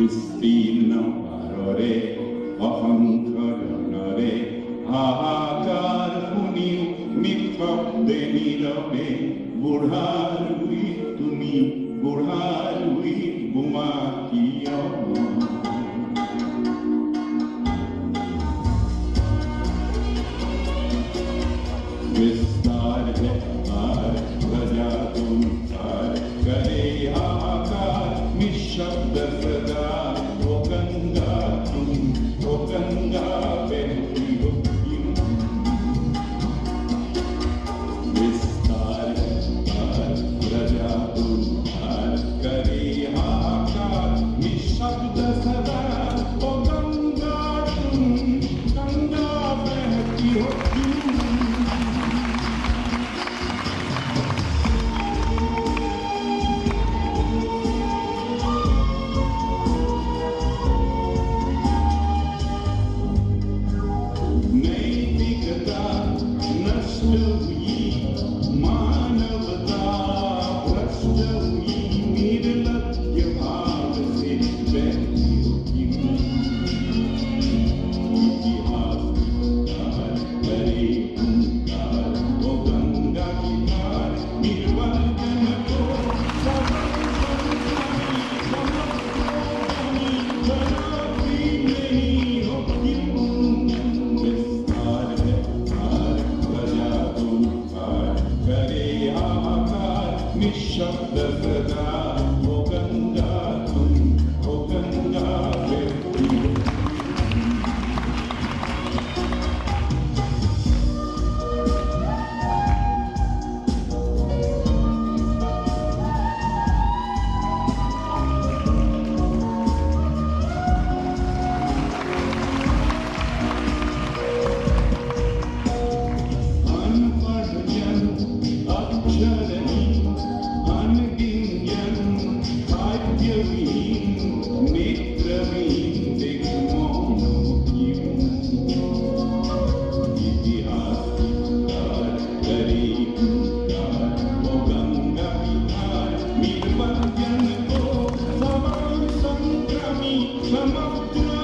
विस्तीर्ण पाररे অহংকরণরে হাহাকার শুনি নিঃশব্দে নীরবে বুঢ়ার উইত তুমি বুঢ়ার উইত বোমা কিয় विस्तार है हार प्रजा तुम हार करे हाहाकार निःशब्द सदा ओ गंगा बहती हो क्यों विस्तार है हार प्रजा तुम हार करे हाहाकार निःशब्द सदा ओ गंगा बहती हो क्यों Come on,